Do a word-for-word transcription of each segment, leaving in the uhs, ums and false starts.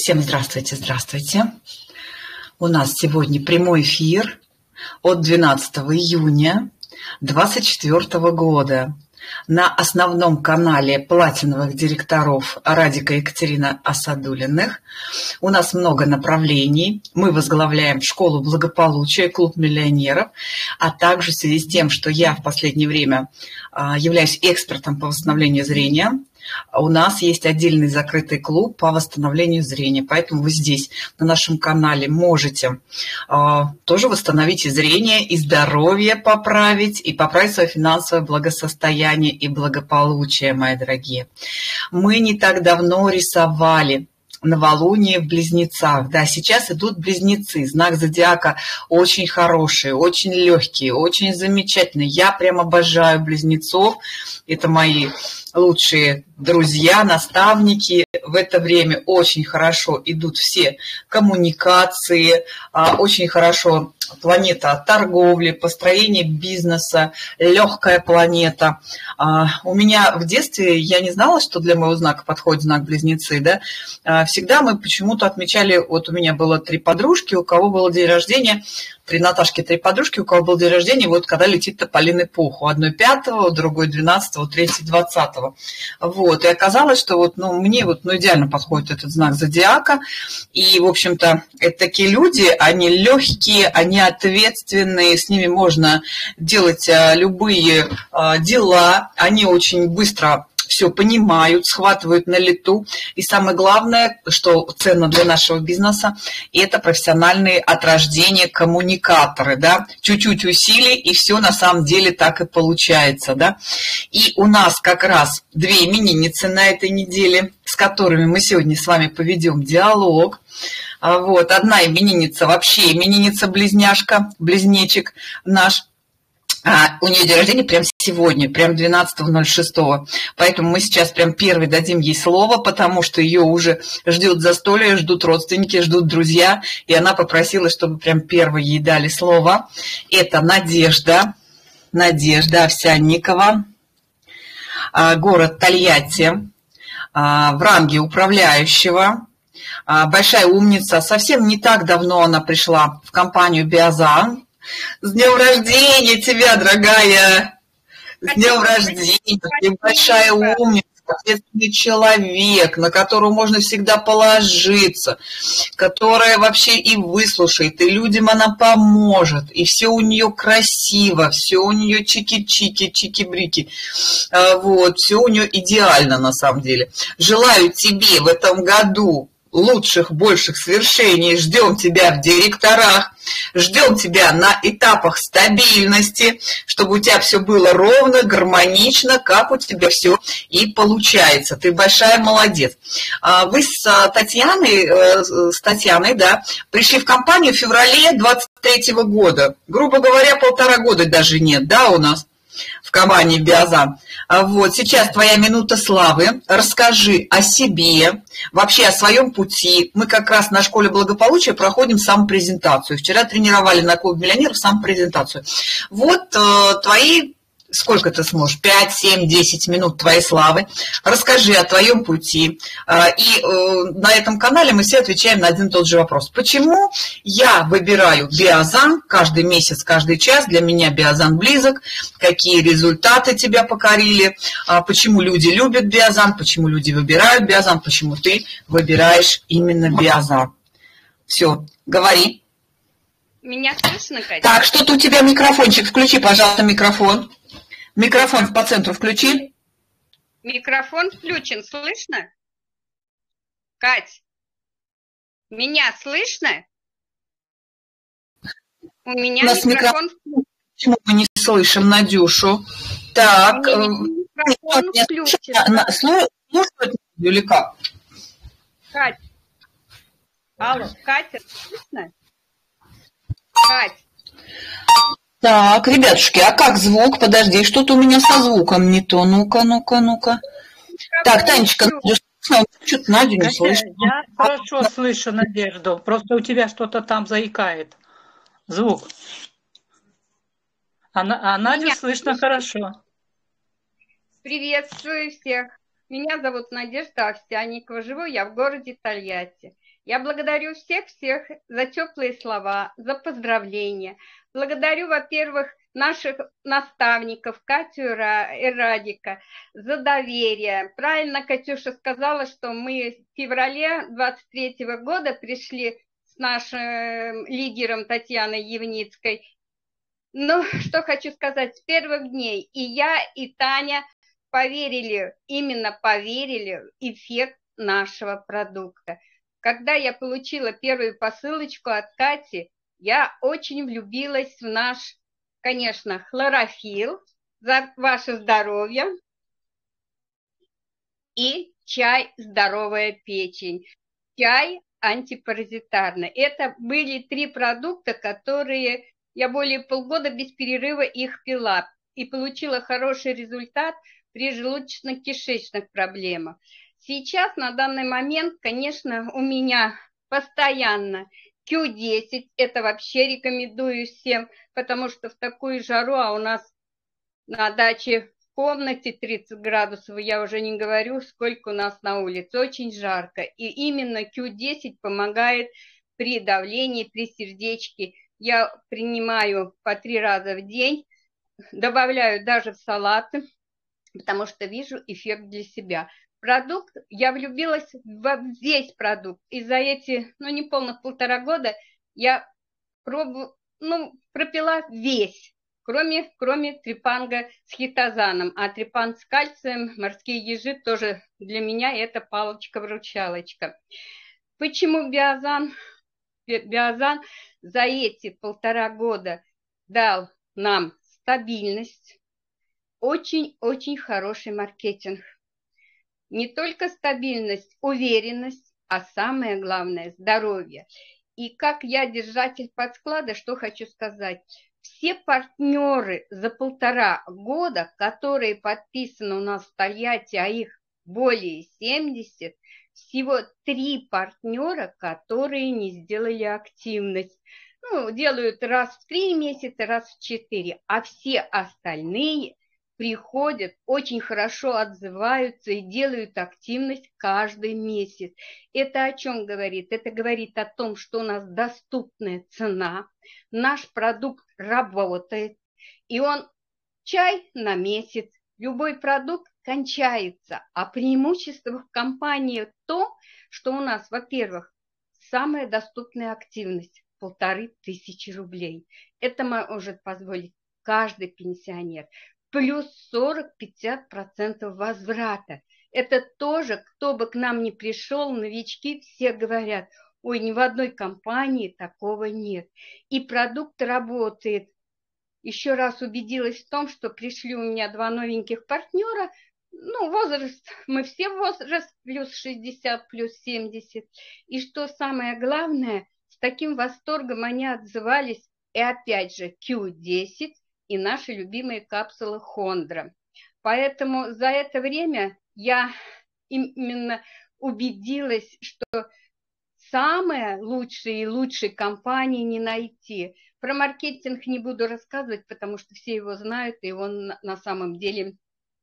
Всем здравствуйте, здравствуйте. У нас сегодня прямой эфир от двенадцатого июня две тысячи двадцать четвёртого года на основном канале платиновых директоров Радика и Екатерины Асадуллиных. У нас много направлений. Мы возглавляем школу благополучия, клуб миллионеров, а также в связи с тем, что я в последнее время являюсь экспертом по восстановлению зрения, у нас есть отдельный закрытый клуб по восстановлению зрения, поэтому вы здесь на нашем канале можете э, тоже восстановить и зрение, и здоровье поправить, и поправить свое финансовое благосостояние и благополучие, мои дорогие. Мы не так давно рисовали новолуние в Близнецах. Да, сейчас идут Близнецы. Знак зодиака очень хороший, очень легкий, очень замечательный. Я прям обожаю Близнецов. Это мои лучшие друзья, наставники. В это время очень хорошо идут все коммуникации, очень хорошо планета торговли, построение бизнеса, легкая планета. У меня в детстве, я не знала, что для моего знака подходит знак Близнецы, да. Всегда мы почему-то отмечали, вот у меня было три подружки, у кого был день рождения, три Наташки, три подружки, у кого был день рождения, вот когда летит тополиный пух, у одной пятого, у другой двенадцатого, у третьей двадцатого. Вот, и оказалось, что вот, ну, мне вот, ну, идеально подходит этот знак зодиака, и, в общем-то, это такие люди, они легкие, они ответственные, с ними можно делать любые дела, они очень быстро все понимают, схватывают на лету. И самое главное, что ценно для нашего бизнеса, это профессиональные от рождения коммуникаторы. Да? Чуть-чуть усилий, и все на самом деле так и получается. Да? И у нас как раз две именинницы на этой неделе, с которыми мы сегодня с вами поведем диалог. Вот. Одна именинница, вообще именинница-близняшка, близнечек наш. А у нее день рождения прямо сегодня, прям двенадцатого ноль шестого. Поэтому мы сейчас прям первый дадим ей слово, потому что ее уже ждет застолье, ждут родственники, ждут друзья. И она попросила, чтобы прям первой ей дали слово. Это Надежда, Надежда Овсянникова, город Тольятти, в ранге управляющего. Большая умница. Совсем не так давно она пришла в компанию Биозан. С днем рождения тебя, дорогая! С днем рождения! Ты большая умница, ответственный человек, на которого можно всегда положиться, которая вообще и выслушает, и людям она поможет, и все у нее красиво, все у нее чики-чики, чики-брики. Вот, все у нее идеально на самом деле. Желаю тебе в этом году лучших, больших свершений. Ждем тебя в директорах, ждем тебя на этапах стабильности, чтобы у тебя все было ровно, гармонично, как у тебя все и получается. Ты большая молодец. Вы с Татьяной, с Татьяной, да, пришли в компанию в феврале двадцать третьего года. Грубо говоря, полтора года даже нет, да, у нас в компании Биозан. Вот, сейчас твоя минута славы. Расскажи о себе, вообще о своем пути. Мы как раз на школе благополучия проходим самопрезентацию. Вчера тренировали на клубе миллионеров самопрезентацию. Вот э, твои, сколько ты сможешь, пять, семь, десять минут твоей славы. Расскажи о твоем пути. Э, и э, на этом канале мы все отвечаем на один и тот же вопрос. Почему я выбираю Биозан каждый месяц, каждый час? Для меня Биозан близок. Какие результаты тебя покорили? Э, почему люди любят Биозан? Почему люди выбирают Биозан? Почему ты выбираешь именно Биозан? Все, говори. Меня слышно, Катя? Так, что-то у тебя микрофончик. Включи, пожалуйста, микрофон. Микрофон по центру включи. Микрофон включен, слышно? Кать, меня слышно? У меня У нас микрофон включен. Почему мы не слышим Надюшу? Так. Микрофон включен. Слушают или как? Кать. Алло, Катя, слышно? Кать. Так, ребятушки, а как звук? Подожди, что-то у меня со звуком не то. Ну-ка, ну-ка, ну-ка. Так, Танечка, что-то Надю не слышно. Я хорошо слышу Надежду, просто у тебя что-то там заикает. Звук. А, а Надю слышно хорошо. Приветствую всех. Меня зовут Надежда Овсянникова, живу я в городе Тольятти. Я благодарю всех-всех за теплые слова, за поздравления. Благодарю, во-первых, наших наставников, Катю и Радика, за доверие. Правильно Катюша сказала, что мы в феврале двадцать третьего года пришли с нашим лидером Татьяной Евницкой. Ну, что хочу сказать, с первых дней и я, и Таня поверили, именно поверили в эффект нашего продукта. Когда я получила первую посылочку от Кати, я очень влюбилась в наш, конечно, хлорофилл, за ваше здоровье, и чай «Здоровая печень», чай антипаразитарный. Это были три продукта, которые я более полгода без перерыва их пила и получила хороший результат при желудочно-кишечных проблемах. Сейчас, на данный момент, конечно, у меня постоянно кью десять, это вообще рекомендую всем, потому что в такую жару, а у нас на даче в комнате тридцать градусов, я уже не говорю, сколько у нас на улице, очень жарко. И именно кью десять помогает при давлении, при сердечке. Я принимаю по три раза в день, добавляю даже в салаты, потому что вижу эффект для себя. Продукт, я влюбилась во весь продукт. И за эти, ну, не полных полтора года я пробую, ну, пропила весь, кроме, кроме трипанга с хитозаном. А трипан с кальцием, морские ежи, тоже для меня это палочка-вручалочка. Почему биозан? Биозан за эти полтора года дал нам стабильность, очень-очень хороший маркетинг. Не только стабильность, уверенность, а самое главное – здоровье. И как я держатель подсклада, что хочу сказать. Все партнеры за полтора года, которые подписаны у нас в Тольятти, а их более семидесяти, всего три партнера, которые не сделали активность. Ну, делают раз в три месяца, раз в четыре, а все остальные приходят, очень хорошо отзываются и делают активность каждый месяц. Это о чем говорит? Это говорит о том, что у нас доступная цена, наш продукт работает, и он чай на месяц, любой продукт кончается. А преимущество в компании то, что у нас, во-первых, самая доступная активность – полторы тысячи рублей. Это может позволить каждый пенсионер. Плюс сорок-пятьдесят процентов возврата. Это тоже, кто бы к нам ни пришел, новички все говорят, ой, ни в одной компании такого нет. И продукт работает. Еще раз убедилась в том, что пришли у меня два новеньких партнера. Ну, возраст, мы все возраст, плюс шестьдесят, плюс семьдесят. И что самое главное, с таким восторгом они отзывались, и опять же, кью десять, и наши любимые капсулы Хондра. Поэтому за это время я именно убедилась, что самые лучшие и лучшие компании не найти. Про маркетинг не буду рассказывать, потому что все его знают, и он на самом деле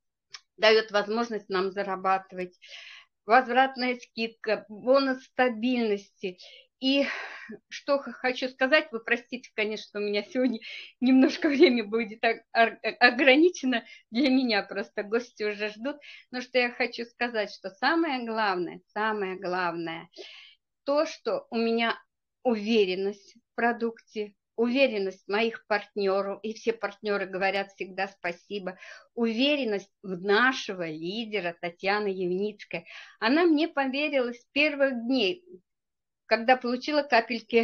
дает возможность нам зарабатывать. Возвратная скидка, бонус стабильности. И что хочу сказать, вы простите, конечно, у меня сегодня немножко время будет ограничено, для меня просто гости уже ждут, но что я хочу сказать, что самое главное, самое главное, то, что у меня уверенность в продукте, уверенность моих партнеров, и все партнеры говорят всегда спасибо, уверенность в нашего лидера Татьяны Евницкой. Она мне поверила с первых дней, когда получила капельки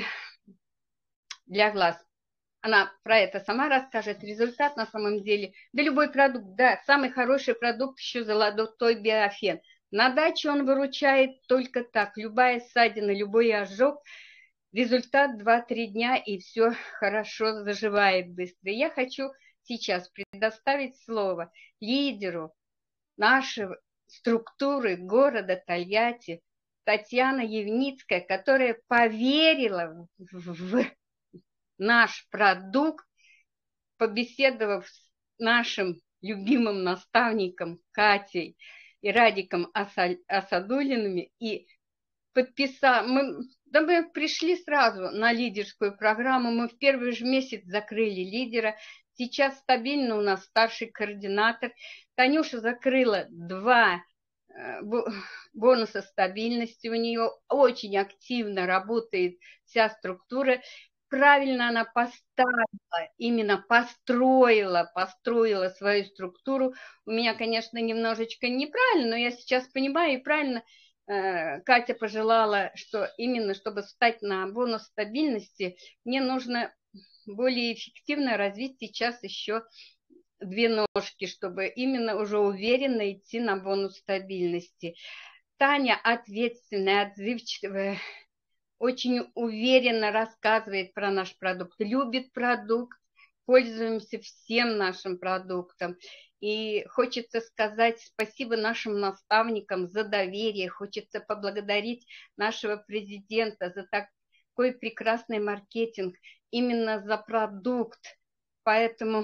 для глаз. Она про это сама расскажет. Результат на самом деле, да любой продукт, да, самый хороший продукт еще золотой биофен. На даче он выручает только так. Любая ссадина, любой ожог, результат два-три дня, и все хорошо заживает быстро. Я хочу сейчас предоставить слово лидеру нашей структуры города Тольятти, Татьяна Евницкая, которая поверила в наш продукт, побеседовав с нашим любимым наставником Катей. и Радиком Аса- Асадуллиным, и подписали, мы, да мы пришли сразу на лидерскую программу, мы в первый же месяц закрыли лидера, сейчас стабильно у нас старший координатор. Танюша закрыла два бонуса стабильности, у нее очень активно работает вся структура, правильно она поставила, именно построила, построила свою структуру. У меня, конечно, немножечко неправильно, но я сейчас понимаю и правильно Катя пожелала, что именно чтобы встать на бонус стабильности, мне нужно более эффективно развить сейчас еще две ножки, чтобы именно уже уверенно идти на бонус стабильности. Таня ответственная, отзывчивая, очень уверенно рассказывает про наш продукт, любит продукт, пользуемся всем нашим продуктом. И хочется сказать спасибо нашим наставникам за доверие, хочется поблагодарить нашего президента за такой прекрасный маркетинг, именно за продукт. Поэтому,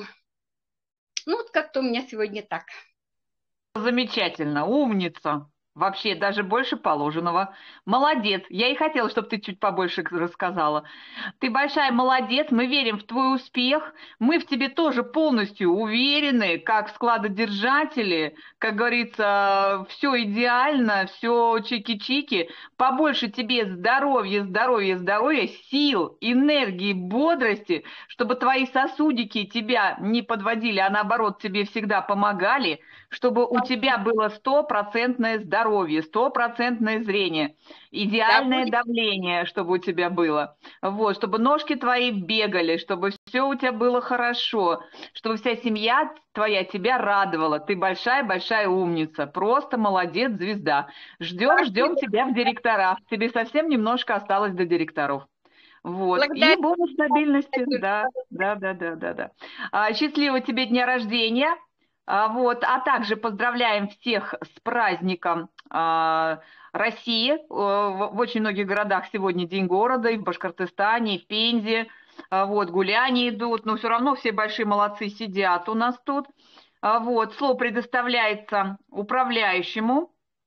ну вот как-то у меня сегодня так. Замечательно, умница. Вообще, даже больше положенного. Молодец. Я и хотела, чтобы ты чуть побольше рассказала. Ты большая молодец, мы верим в твой успех. Мы в тебе тоже полностью уверены, как складодержатели. Как говорится, все идеально, все чики-чики. Побольше тебе здоровья, здоровья, здоровья, сил, энергии, бодрости, чтобы твои сосудики тебя не подводили, а наоборот тебе всегда помогали, чтобы у тебя было стопроцентное здоровье, стопроцентное зрение, идеальное Да, давление, чтобы у тебя было, вот, чтобы ножки твои бегали, чтобы все у тебя было хорошо, чтобы вся семья твоя тебя радовала. Ты большая-большая умница, просто молодец, звезда. Ждем, ждем тебя в директорах. Тебе совсем немножко осталось до директоров. Вот. И бонус стабильности. Да, да, да, да, да, да. А, счастливого тебе дня рождения. А, вот. А также поздравляем всех с праздником а, России. В, в очень многих городах сегодня День города, и в Башкортостане, и в Пензе. А, вот, гуляния идут, но все равно все большие молодцы сидят у нас тут. А, вот. Слово предоставляется управляющему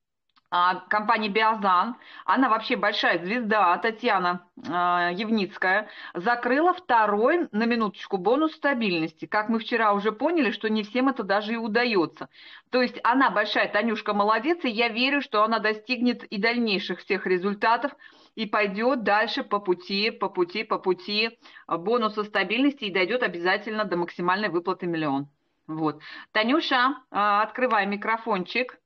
компании «Биозан». Она вообще большая звезда, Татьяна э, Евницкая, закрыла второй, на минуточку, бонус стабильности. Как мы вчера уже поняли, что не всем это даже и удается. То есть она большая, Танюшка молодец, и я верю, что она достигнет и дальнейших всех результатов и пойдет дальше по пути, по пути, по пути бонуса стабильности и дойдет обязательно до максимальной выплаты миллион. Вот. Танюша, э, открывай микрофончик.